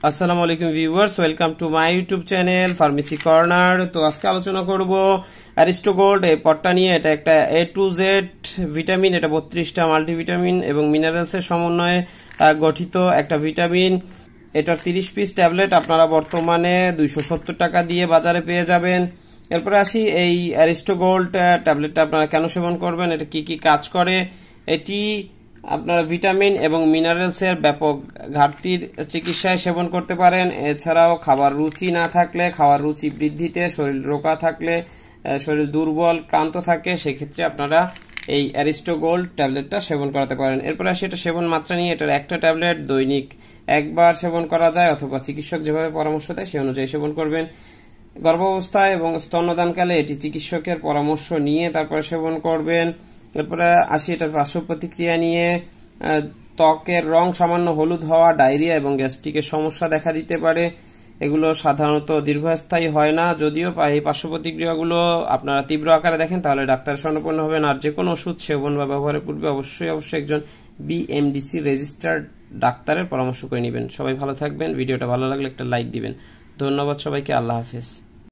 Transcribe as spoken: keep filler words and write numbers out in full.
আসসালামু আলাইকুম viewers, welcome to my YouTube channel pharmacy corner. তো আজকে আলোচনা করব অ্যারিস্টো গোল্ড এই পটটা নিয়ে। এটা একটা এ টু জেড ভিটামিন, এটা বত্রিশটা মাল্টিভিটামিন এবং মিনারেলসের সমন্বয়ে গঠিত একটা ভিটামিন। এটার তিরিশ পিস ট্যাবলেট আপনারা বর্তমানে দুইশো সত্তর টাকা দিয়ে বাজারে পেয়ে যাবেন। এরপরে আসি এই অ্যারিস্টো গোল্ড ট্যাবলেটটা আপনারা কেন সেবন করবেন, এটা কি কি কাজ করে। এটি আপনারা ভিটামিন এবং মিনারেলসের ব্যাপক ঘাটতির চিকিৎসায় সেবন করতে পারেন। এছাড়াও খাবার রুচি না থাকলে, খাওয়ার রুচি বৃদ্ধিতে, শরীর রোগা থাকলে, শরীর দুর্বল ক্লান্ত থাকে, সেক্ষেত্রে আপনারা এই অ্যারিস্টো গোল্ড ট্যাবলেটটা সেবন করাতে পারেন। এরপরে আসি এটা সেবন মাত্রা নিয়ে। এটার একটা ট্যাবলেট দৈনিক একবার সেবন করা যায়, অথবা চিকিৎসক যেভাবে পরামর্শ দেয় সেই অনুযায়ী সেবন করবেন। গর্ভাবস্থায় এবং স্তন্যদানকালে এটি চিকিৎসকের পরামর্শ নিয়ে তারপরে সেবন করবেন। এরপরে আসি এটার পার্শ্ব প্রতিক্রিয়া নিয়ে। ত্বকের রং সামান্য হলুদ হওয়া, ডায়রিয়া এবং গ্যাস্ট্রিকের সমস্যা দেখা দিতে পারে। এগুলো সাধারণত দীর্ঘস্থায়ী হয় না। যদিও এই পার্শ্ব প্রতিক্রিয়াগুলো আপনারা তীব্র আকারে দেখেন তাহলে ডাক্তার শরণাপন্ন হবেন। আর যে কোনো ওষুধ সেবন বা ব্যবহারের পূর্বে অবশ্যই অবশ্যই একজন বিএমডিসি রেজিস্টার্ড ডাক্তারের পরামর্শ করে নেবেন। সবাই ভালো থাকবেন। ভিডিওটা ভালো লাগলে একটা লাইক দিবেন। ধন্যবাদ সবাইকে। আল্লাহ হাফেজ।